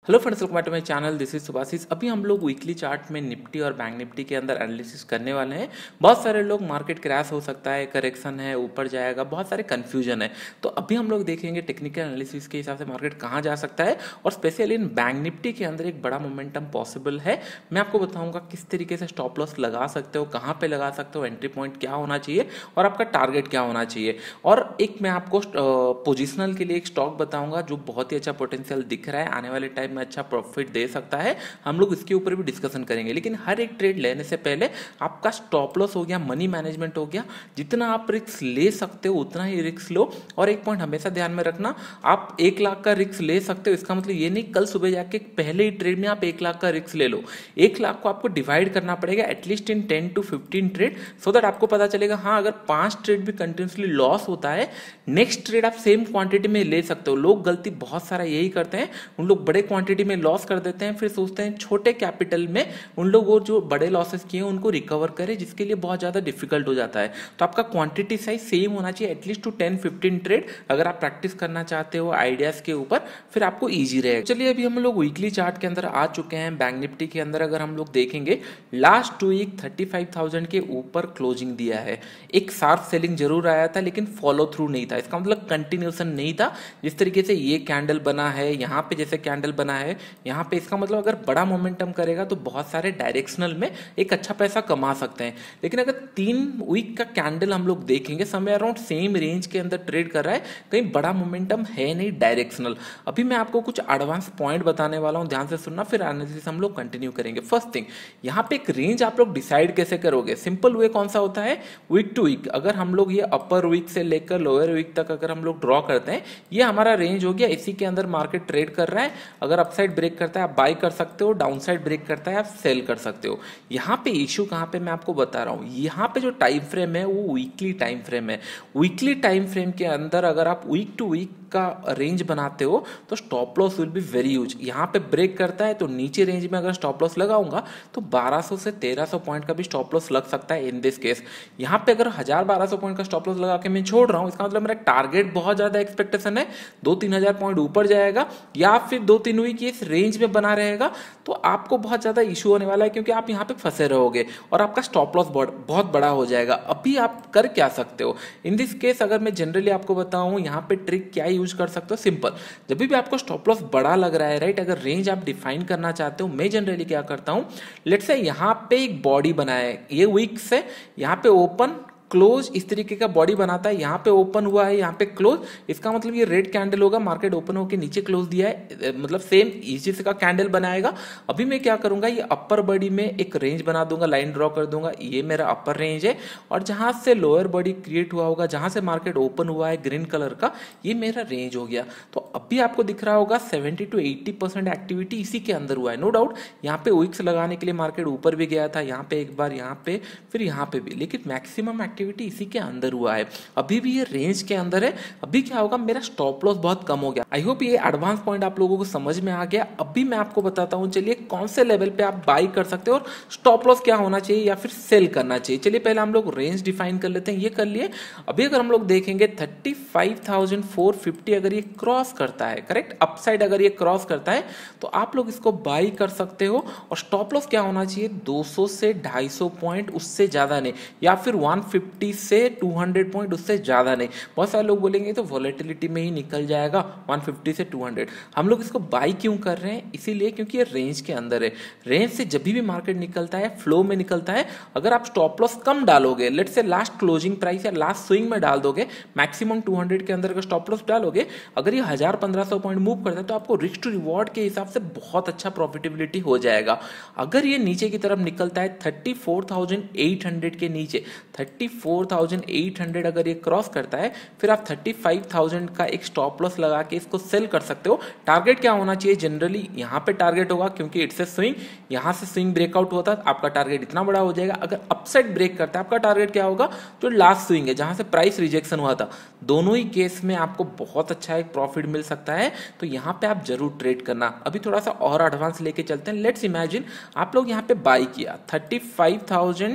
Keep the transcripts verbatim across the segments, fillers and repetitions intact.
Hello friends, welcome back to my channel. This is Subhashis. अभी हम लोग वीकली चार्ट में निफ्टी और बैंक निफ्टी के अंदर एनालिसिस करने वाले हैं। बहुत सारे लोग मार्केट क्रैश हो सकता है, करेक्शन है, ऊपर जाएगा, बहुत सारे कंफ्यूजन है। तो अभी हम लोग देखेंगे टेक्निकल एनालिसिस के हिसाब से मार्केट कहाँ जा सकता है और स्पेशली इन बैंक निफ्टी के अंदर एक बड़ा मोमेंटम पॉसिबल है। मैं आपको बताऊंगा किस तरीके से स्टॉप लॉस लगा सकते हो, कहाँ पे लगा सकते हो, एंट्री पॉइंट क्या होना चाहिए और आपका टारगेट क्या होना चाहिए। और एक मैं आपको पोजिशनल के लिए एक स्टॉक बताऊंगा जो बहुत ही अच्छा पोटेंशियल दिख रहा है, आने वाले टाइम में अच्छा प्रॉफिट दे सकता है। हम लोग इसके ऊपर भी डिस्कशन करेंगे। लेकिन हर एक ट्रेड लेने से पहले आपका स्टॉप लॉस हो गया, मनी मैनेजमेंट हो गया, जितना आप रिस्क ले सकते हो उतना ही रिस्क लो। और एक पॉइंट हमेशा ध्यान में रखना, आप एक लाख का रिस्क ले सकते हो, इसका मतलब ये नहीं कल सुबह जाके पहले ही ट्रेड में आप एक लाख का रिस्क ले लो। एक लाख को आपको डिवाइड करना पड़ेगा at least in ten to fifteen trade, so that आपको पता चलेगा हाँ अगर पांच ट्रेड भी कंटिन्यूसली लॉस होता है, नेक्स्ट ट्रेड आप सेम क्वांटिटी में ले सकते हो। लोग गलती बहुत सारा यही करते हैं, उन लोग बड़े क्वांटिटी में लॉस कर देते हैं, फिर सोचते हैं छोटे कैपिटल में उन लोग वो जो बड़े लॉसेस किए उनको रिकवर करें, जिसके लिए बहुत ज्यादा डिफिकल्ट हो जाता है। तो आपका क्वांटिटी साइज सेम होना चाहिए, at least two ten fifteen trade अगर आप प्रैक्टिस करना चाहते हो आइडियाज के ऊपर, फिर आपको ईजी रहेगा। चलिए अभी हम लोग वीकली चार्ट के अंदर आ चुके हैं। बैंक निफ्टी के अंदर अगर हम लोग देखेंगे last two week thirty five thousand के ऊपर क्लोजिंग दिया है। एक शार्प सेलिंग जरूर आया था लेकिन फॉलो थ्रू नहीं था, इसका मतलब कंटिन्यूएशन नहीं था। जिस तरीके से ये कैंडल बना है, यहाँ पे जैसे कैंडल बना है यहाँ पे, इसका मतलब अगर बड़ा मोमेंटम करेगा तो बहुत सारे डायरेक्शनल में एक अच्छा पैसा कमा सकते हैं। लेकिन अगर तीन वीक का कैंडल हम लोग देखेंगे समय अराउंड सेम रेंज के अंदर ट्रेड कर रहा है, कहीं बड़ा मोमेंटम है नहीं डायरेक्शनल। अभी मैं आपको कुछ एडवांस पॉइंट बताने वाला हूं, ध्यान से सुनना, फिर एनालिसिस हम लोग कंटिन्यू करेंगे। फर्स्ट थिंग, यहाँ पे एक रेंज आप लोग डिसाइड कैसे करोगे? सिंपल वे कौन सा होता है, वीक टू वीक। अगर हम लोग ये अपर वीक से लेकर लोअर वीक तक अगर हम लोग ड्रॉ करते हैं, ये हमारा रेंज हो गया, इसी के अंदर मार्केट ट्रेड कर रहा है। अगर अपसाइड ब्रेक करता है आप बाई कर सकते हो, डाउन साइड ब्रेक करता है आप सेल कर सकते हो। यहाँ पे इशू कहाँ पे मैं आपको बता रहा हूँ, यहाँ पे जो टाइम फ्रेम है वो वीकली टाइम फ्रेम है। वीकली टाइम फ्रेम के अंदर अगर आप वीक टू वीक का रेंज बनाते हो तो stop loss will be very huge. यहाँ पे ब्रेक करता है तो नीचे रेंज में अगर स्टॉप लॉस लगाऊंगा तो बारह सौ से तेरह सौ पॉइंट का भी स्टॉप लॉस लग सकता है इन दिस केस। यहाँ पे अगर हजार बारह सौ पॉइंट का स्टॉप लॉस लगा के मैं छोड़ रहा हूँ, इसका मतलब मेरा टारगेट बहुत ज्यादा एक्सपेक्टेशन है, दो तीन हजार पॉइंट ऊपर जाएगा या फिर दो तीन वीक इस रेंज में बना रहेगा, तो आपको बहुत ज्यादा इशू होने वाला है क्योंकि आप यहाँ पे फंसे रहोगे और आपका स्टॉप लॉस बहुत बड़ा हो जाएगा। अभी आप कर क्या सकते हो इन दिस केस, अगर मैं जनरली आपको बताऊं यहाँ पे ट्रिक क्या यूज कर सकते हो। सिंपल, जब भी आपको स्टॉप लॉस बड़ा लग रहा है, राइट, अगर रेंज आप डिफाइन करना चाहते हो, मैं जनरली क्या करता हूं, लेट्स से यहाँ पे एक बॉडी बनाया है, ये वीक से यहाँ पे ओपन क्लोज इस तरीके का बॉडी बनाता है, यहाँ पे ओपन हुआ है, यहाँ पे क्लोज, इसका मतलब ये रेड कैंडल होगा, मार्केट ओपन होकर नीचे क्लोज दिया है, मतलब सेम इसी से का कैंडल बनाएगा। अभी मैं क्या करूंगा, ये अपर बॉडी में एक रेंज बना दूंगा, लाइन ड्रॉ कर दूंगा, ये मेरा अपर रेंज है, और जहां से लोअर बॉडी क्रिएट हुआ होगा, जहां से मार्केट ओपन हुआ है ग्रीन कलर का, ये मेरा रेंज हो गया। तो अभी आपको दिख रहा होगा seventy to eighty percent activity इसी के अंदर हुआ है, नो डाउट। यहाँ पे विक्स लगाने के लिए मार्केट ऊपर भी गया था, यहाँ पे एक बार, यहाँ पे, फिर यहाँ पे भी, लेकिन मैक्सिमम एक्टिविटी इसी के अंदर हुआ है। अभी भी ये रेंज के अंदर है। अभी क्या होगा, मेरा स्टॉप लॉस बहुत कम हो गया। आई होप ये एडवांस पॉइंट आप लोगों को समझ में आ गया। अभी मैं आपको बताता हूं, चलिए कौन से लेवल पे आप बाई कर सकते हो और स्टॉप लॉस क्या होना चाहिए या फिर सेल करना चाहिए। चलिए पहले हम लोग रेंज डिफाइन कर लेते हैं, ये कर लिए। अभी अगर हम लोग देखेंगे thirty five thousand four fifty अगर ये क्रॉस करता है, करेक्ट, अपसाइड अगर ये क्रॉस करता है तो आप लोग इसको बाई कर सकते हो। और स्टॉप लॉस क्या होना चाहिए, दो सौ से ढाई सौ पॉइंट, उससे ज्यादा नहीं, या फिर वन फिफ्टी से टू हंड्रेड पॉइंट, उससे ज्यादा नहीं। बहुत सारे लोग बोलेंगे तो वॉलेटिलिटी में ही निकल जाएगा वन फिफ्टी से टू हंड्रेड। हम लोग इसको बाई क्यों कर रहे हैं, इसीलिए क्योंकि ये रेंज के अंदर है। रेंज से जब भी मार्केट निकलता है फ्लो में निकलता है, अगर आप स्टॉप लॉस कम डालोगे, लेट से लास्ट क्लोजिंग प्राइस या लास्ट स्विंग में डाल दोगे, मैक्सिमम टू हंड्रेड के अंदर अगर स्टॉप लॉस डालोगे, अगर ये हजार पंद्रह सौ पॉइंट मूव करता है तो आपको रिस्क टू रिवॉर्ड के हिसाब से बहुत अच्छा प्रॉफिटेबिलिटी हो जाएगा। अगर ये नीचे की तरफ निकलता है thirty four thousand eight hundred के नीचे, thirty four thousand eight hundred अगर ये क्रॉस करता है, फिर आप थर्टी फाइव थाउजेंड का एक स्टॉप लॉस लगा के इसको सेल कर सकते हो। टारगेट क्या होना चाहिए, जनरली यहाँ पे टारगेट होगा क्योंकि इट्स ए स्विंग, यहाँ से स्विंग ब्रेकआउट होता है आपका टारगेट इतना बड़ा हो जाएगा। अगर अपसाइड ब्रेक करता है आपका टारगेट क्या होगा, जो लास्ट स्विंग है जहां से प्राइस रिजेक्शन हुआ था, दोनों ही केस में आपको बहुत अच्छा एक प्रॉफिट मिल सकता है। तो यहाँ पे आप जरूर ट्रेड करना। अभी थोड़ा सा और एडवांस लेके चलते हैं। लेट्स इमेजिन आप लोग यहाँ पे बाई किया thirty five thousand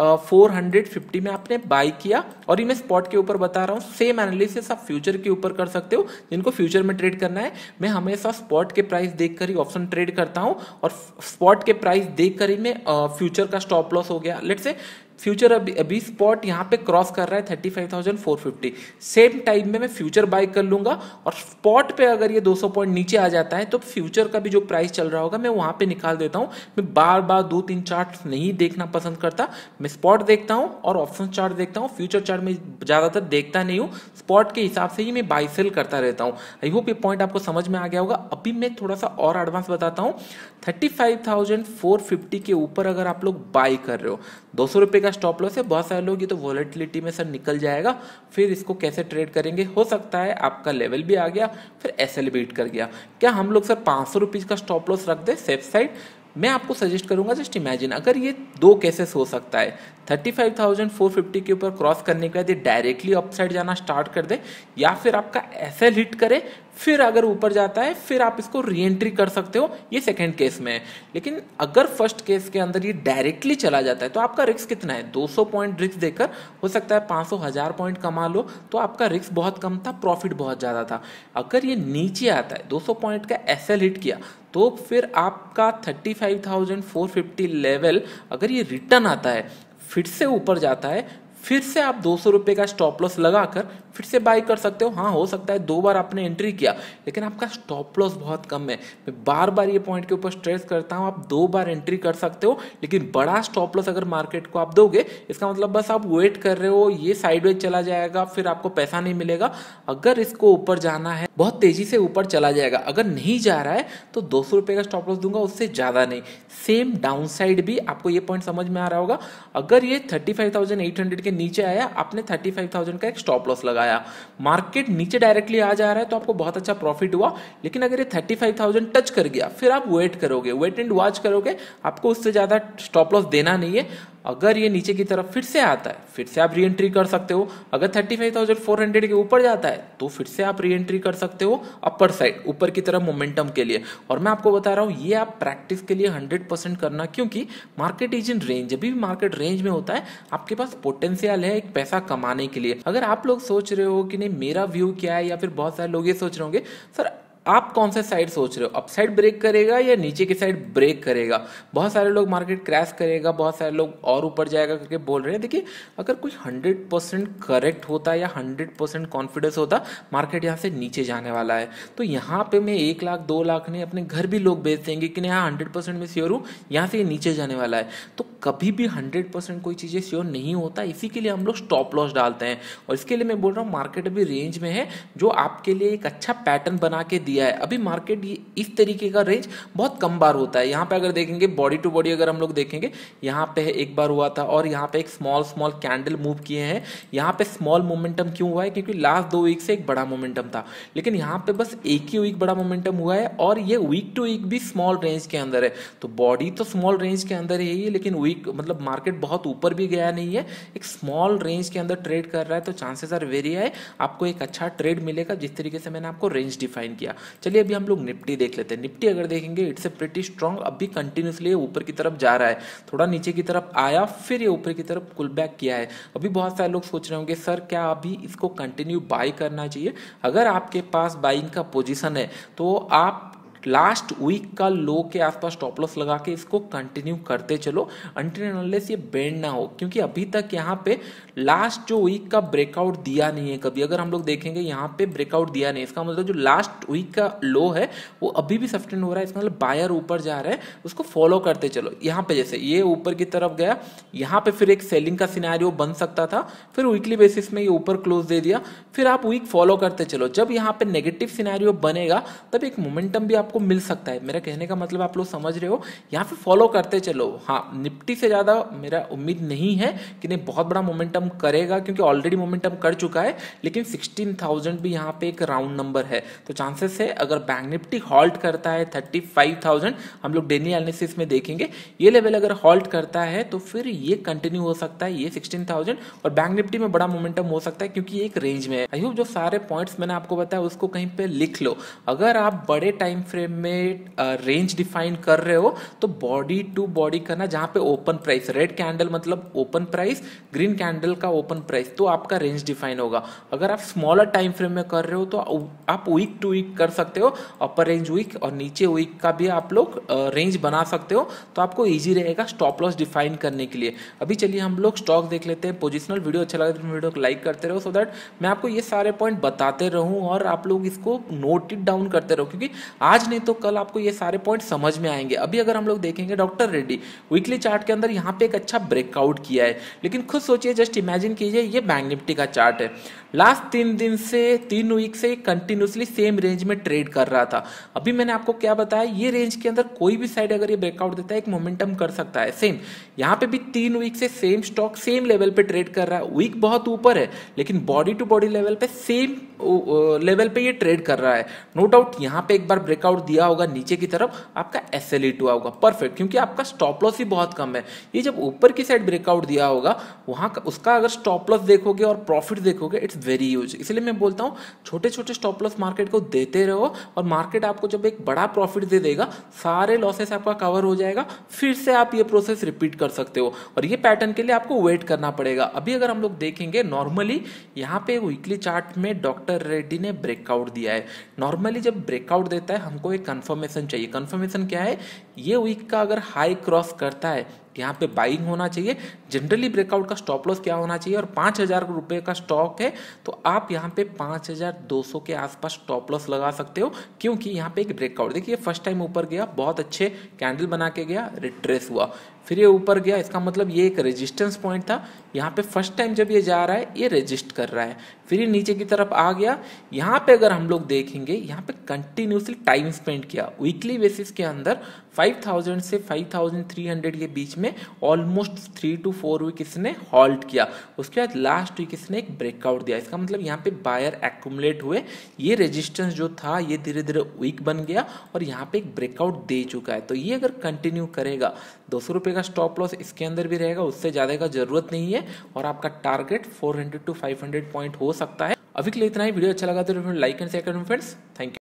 four hundred fifty में आपने बाई किया, और ये मैं स्पॉट के ऊपर बता रहा हूँ। सेम एनालिसिस आप फ्यूचर के ऊपर कर सकते हो, जिनको फ्यूचर में ट्रेड करना है। मैं हमेशा स्पॉट के प्राइस देखकर ही ऑप्शन ट्रेड करता हूँ, और स्पॉट के प्राइस देखकर ही मैं फ्यूचर का स्टॉप लॉस हो गया। लेट्स से फ्यूचर अभी अभी स्पॉट यहाँ पे क्रॉस कर रहा है thirty five thousand four fifty, same time में मैं फ्यूचर बाय कर लूंगा, और स्पॉट पे अगर ये दो सौ पॉइंट नीचे आ जाता है तो फ्यूचर का भी जो प्राइस चल रहा होगा मैं वहां पे निकाल देता हूँ। मैं बार बार दो तीन चार्ट नहीं देखना पसंद करता, मैं स्पॉट देखता हूँ और ऑप्शन चार्ट देखता हूँ। फ्यूचर चार्ट में ज्यादातर देखता नहीं हूँ, स्पॉट के हिसाब से ही मैं बाय सेल करता रहता हूँ। आई होप ये पॉइंट आपको समझ में आ गया होगा। अभी मैं थोड़ा सा और एडवांस बताता हूँ। Thirty five thousand four fifty के ऊपर अगर आप लोग बाय कर रहे हो, दो सौ रुपए का स्टॉप लॉस है, बहुत सारे लोग ये तो वॉलेटिलिटी में सर निकल जाएगा, फिर इसको कैसे ट्रेड करेंगे। हो सकता है आपका लेवल भी आ गया, फिर एसएल बीट कर गया, क्या हम लोग सर पाँच सौ रुपीज़ का स्टॉप लॉस रख दे सेफ साइड। मैं आपको सजेस्ट करूंगा, जस्ट इमेजिन अगर ये दो केसेस हो सकता है, thirty five thousand four fifty के ऊपर क्रॉस करने के बाद ये डायरेक्टली अपसाइड जाना स्टार्ट कर दे, या फिर आपका एसएल हिट करे, फिर अगर ऊपर जाता है फिर आप इसको री एंट्री कर सकते हो, ये सेकंड केस में है। लेकिन अगर फर्स्ट केस के अंदर ये डायरेक्टली चला जाता है तो आपका रिस्क कितना है, दो सौ पॉइंट रिस्क देकर हो सकता है पाँच सौ हजार पॉइंट कमा लो, तो आपका रिस्क बहुत कम था, प्रॉफिट बहुत ज़्यादा था। अगर ये नीचे आता है, दो सौ पॉइंट का एसएल हिट किया, तो फिर आपका thirty five thousand four fifty level अगर ये रिटर्न आता है, फिर से ऊपर जाता है, फिर से आप दो सौ रुपये का स्टॉप लॉस लगाकर फिर से बाई कर सकते हो। हाँ, हो सकता है दो बार आपने एंट्री किया, लेकिन आपका स्टॉप लॉस बहुत कम है। मैं बार बार ये पॉइंट के ऊपर स्ट्रेस करता हूँ, आप दो बार एंट्री कर सकते हो, लेकिन बड़ा स्टॉप लॉस अगर मार्केट को आप दोगे, इसका मतलब बस आप वेट कर रहे हो, ये साइडवेज चला जाएगा, फिर आपको पैसा नहीं मिलेगा। अगर इसको ऊपर जाना है, बहुत तेजी से ऊपर चला जाएगा, अगर नहीं जा रहा है तो दो सौ रुपये का स्टॉप लॉस दूंगा, उससे ज़्यादा नहीं। सेम डाउन साइड भी आपको ये पॉइंट समझ में आ रहा होगा। अगर ये thirty five thousand eight hundred के नीचे आया, आपने थर्टी फाइव थाउजेंड का एक स्टॉप लॉस लगाया, मार्केट नीचे डायरेक्टली आ जा रहा है तो आपको बहुत अच्छा प्रॉफिट हुआ। लेकिन अगर ये थर्टी फाइव थाउजेंड टच कर गया, फिर आप वेट करोगे, वेट एंड वॉच करोगे, आपको उससे ज्यादा स्टॉप लॉस देना नहीं है। अगर ये नीचे की तरफ फिर से आता है, फिर से आप री एंट्री कर सकते हो। अगर thirty five thousand four hundred के ऊपर जाता है तो फिर से आप री एंट्री कर सकते हो अपर साइड, ऊपर की तरफ मोमेंटम के लिए। और मैं आपको बता रहा हूँ, ये आप प्रैक्टिस के लिए हंड्रेड परसेंट करना, क्योंकि मार्केट इज इन रेंज। जब भी मार्केट रेंज में होता है, आपके पास पोटेंशियल है एक पैसा कमाने के लिए। अगर आप लोग सोच रहे हो कि नहीं मेरा व्यू क्या है, या फिर बहुत सारे लोग ये सोच रहे होंगे सर आप कौन से साइड सोच रहे हो, अप साइड ब्रेक करेगा या नीचे की साइड ब्रेक करेगा। बहुत सारे लोग मार्केट क्रैश करेगा, बहुत सारे लोग और ऊपर जाएगा करके बोल रहे हैं। देखिए, अगर कोई हंड्रेड परसेंट करेक्ट होता या हंड्रेड परसेंट कॉन्फिडेंस होता मार्केट यहाँ से नीचे जाने वाला है, तो यहाँ पे मैं एक लाख दो लाख नहीं, अपने घर भी लोग बेच देंगे कि नहीं हाँ हंड्रेड परसेंट में श्योर हूँ यहाँ से नीचे जाने वाला है। तो कभी भी हंड्रेड परसेंट कोई चीज़ें श्योर नहीं होता, इसी के लिए हम लोग स्टॉप लॉस डालते हैं। और इसके लिए मैं बोल रहा हूँ, मार्केट अभी रेंज में है, जो आपके लिए एक अच्छा पैटर्न बना के दिया है। अभी मार्केट ये इस तरीके का रेंज बहुत कम बार होता है। यहाँ पे अगर देखेंगे बॉडी टू बॉडी, अगर हम लोग देखेंगे, यहाँ पे एक बार हुआ था और यहाँ पे एक स्मॉल स्मॉल कैंडल मूव किए हैं। यहाँ पे स्मॉल मोमेंटम क्यों हुआ है, क्योंकि लास्ट दो वीक से एक बड़ा मोमेंटम था, लेकिन यहाँ पे बस एक ही वीक बड़ा मोमेंटम हुआ है, और ये वीक टू वीक भी स्मॉल रेंज के अंदर है। तो बॉडी तो स्मॉल रेंज के अंदर ही है, लेकिन वीक मतलब मार्केट बहुत ऊपर भी गया नहीं है, एक स्मॉल रेंज के अंदर ट्रेड कर रहा है। तो चांसेस आर वेरी हाई आपको एक अच्छा ट्रेड मिलेगा, जिस तरीके से मैंने आपको रेंज डिफाइन किया। चलिए अभी हम लोग निफ्टी देख लेते हैं। निफ्टी अगर देखेंगे, इट्स ए प्रीटी स्ट्रांग, अभी कंटिन्यूसली ऊपर की तरफ जा रहा है, थोड़ा नीचे की तरफ आया, फिर ये ऊपर की तरफ पुल बैक किया है। अभी बहुत सारे लोग सोच रहे होंगे सर क्या अभी इसको कंटिन्यू बाई करना चाहिए। अगर आपके पास बाइंग का पोजीशन है तो आप लास्ट वीक का लो के आसपास स्टॉप लॉस लगा के इसको कंटिन्यू करते चलो, अनटिल अनलेस ये बेंड ना हो, क्योंकि अभी तक यहाँ पे लास्ट जो वीक का ब्रेकआउट दिया नहीं है कभी। अगर हम लोग देखेंगे यहाँ पे ब्रेकआउट दिया नहीं, इसका मतलब जो लास्ट वीक का लो है वो अभी भी सस्टेन हो रहा है, इसका मतलब बायर ऊपर जा रहा है, उसको फॉलो करते चलो। यहाँ पे जैसे ये ऊपर की तरफ गया, यहाँ पे फिर एक सेलिंग का सिनेरियो बन सकता था, फिर वीकली बेसिस में ये ऊपर क्लोज दे दिया, फिर आप वीक फॉलो करते चलो। जब यहाँ पे नेगेटिव सिनेरियो बनेगा तब एक मोमेंटम भी आपको मिल सकता है। मेरा कहने का मतलब आप लोग समझ रहे हो, यहाँ पे फॉलो करते चलो। हाँ, निफ्टी से ज्यादा मेरा उम्मीद नहीं है कि नहीं बहुत बड़ा मोमेंटम करेगा, क्योंकि ऑलरेडी मोमेंटम कर चुका है, लेकिन सिक्सटीन थाउजेंड भी यहाँ पे एक राउंड नंबर है, तो चांसेस है अगर बैंक निफ्टी हॉल्ट करता है थर्टी फाइव थाउजेंड, हम लोग डेली एनालिसिस में देखेंगे, ये लेवल अगर हॉल्ट करता है तो फिर ये कंटिन्यू हो सकता है, ये सिक्सटीन थाउजेंड, और बैंक निफ्टी में बड़ा मोमेंटम हो सकता है, क्योंकि ये एक रेंज में है। आई होप जो सारे पॉइंट्स मैंने आपको बताया उसको कहीं पे लिख लो। अगर आप बड़े टाइम फ्रेम फ्रेम में रेंज डिफाइन कर रहे हो तो बॉडी टू बॉडी करना, जहां पे ओपन प्राइस, रेड कैंडल मतलब ओपन प्राइस, ग्रीन कैंडल का ओपन प्राइस, तो आपका रेंज डिफाइन होगा। अगर आप स्मॉलर टाइम फ्रेम में कर रहे हो तो आप वीक टू वीक कर सकते हो, अपर रेंज वीक और नीचे वीक का भी आप लोग रेंज बना सकते हो, तो आपको ईजी रहेगा स्टॉप लॉस डिफाइन करने के लिए। अभी चलिए हम लोग स्टॉक देख लेते हैं। पोजिशनल वीडियो अच्छा लगा तो वीडियो को लाइक करते रहो, सो दैट मैं आपको ये सारे पॉइंट बताते रहूं और आप लोग इसको नोट इट डाउन करते रहो, क्योंकि आज नहीं तो कल आपको ये सारे पॉइंट समझ में आएंगे। अभी अगर हम लोग देखेंगे डॉक्टर रेड्डी वीकली चार्ट के अंदर यहाँ पे एक अच्छा ब्रेकआउट किया है, लेकिन खुद सोचिए, जस्ट इमेजिन कीजिए ये बैंक निफ्टी का चार्ट है, लास्ट तीन दिन से तीन वीक से कंटिन्यूसली सेम रेंज में ट्रेड कर रहा था। अभी मैंने आपको क्या बताया, ये रेंज के अंदर कोई भी साइड अगर ये ब्रेकआउट देता है एक मोमेंटम कर सकता है। सेम यहाँ पे भी तीन वीक से सेम स्टॉक सेम लेवल पे ट्रेड कर रहा है, वीक बहुत ऊपर है लेकिन बॉडी टू बॉडी लेवल पे सेम लेवल पे ये ट्रेड कर रहा है। नो डाउट यहाँ पे एक बार ब्रेकआउट दिया होगा नीचे की तरफ, आपका एस एल ई टू होगा परफेक्ट, क्योंकि आपका स्टॉप लॉस ही बहुत कम है। ये जब ऊपर की साइड ब्रेकआउट दिया होगा वहां का उसका अगर स्टॉप लॉस देखोगे और प्रॉफिट देखोगे, इट्स वेरी ह्यूज। इसलिए मैं बोलता हूँ छोटे छोटे स्टॉप लॉस मार्केट को देते रहो, और मार्केट आपको जब एक बड़ा प्रॉफिट दे देगा, सारे लॉसेस आपका कवर हो जाएगा, फिर से आप ये प्रोसेस रिपीट कर सकते हो। और ये पैटर्न के लिए आपको वेट करना पड़ेगा। अभी अगर हम लोग देखेंगे नॉर्मली यहाँ पे वीकली चार्ट में डॉक्टर रेड्डी ने ब्रेकआउट दिया है। नॉर्मली जब ब्रेकआउट देता है हमको एक कंफर्मेशन चाहिए। कंफर्मेशन क्या है, ये वीक का अगर हाई क्रॉस करता है यहाँ पे बाइंग होना चाहिए। जनरली ब्रेकआउट का स्टॉप लॉस क्या होना चाहिए, और पाँच हजार रुपये का स्टॉक है तो आप यहाँ पे पाँच हजार दो सौ के आसपास स्टॉप लॉस लगा सकते हो, क्योंकि यहाँ पे एक ब्रेकआउट देखिए, फर्स्ट टाइम ऊपर गया, बहुत अच्छे कैंडल बना के गया, रिट्रेस हुआ, फिर ये ऊपर गया, इसका मतलब ये एक रेजिस्टेंस पॉइंट था। यहाँ पे फर्स्ट टाइम जब ये जा रहा है ये रेजिस्ट कर रहा है, फिर ये नीचे की तरफ आ गया। यहाँ पे अगर हम लोग देखेंगे, यहाँ पे कंटिन्यूसली टाइम स्पेंड किया वीकली बेसिस के अंदर, फाइव थाउजेंड से फाइव थाउजेंड थ्री हंड्रेड के बीच में almost three to four week इसने हॉल्ट किया। उसके बाद लास्ट वीक इसने एक ब्रेकआउट दिया, इसका मतलब यहाँ पे बायर एक्यूमुलेट हुए, ये रेजिस्टेंस जो था ये धीरे धीरे वीक बन गया और यहाँ पे एक ब्रेकआउट दे चुका है। तो ये अगर कंटिन्यू करेगा, दो सौ रुपये का स्टॉप लॉस इसके अंदर भी रहेगा, उससे ज़्यादा का जरूरत नहीं है, और आपका target four hundred to five hundred point हो सकता है। अभी के लिए इतना ही। वीडियो अच्छा लगा तो लाइक एंड शेयर करें फ्रेंड्स। Thank you.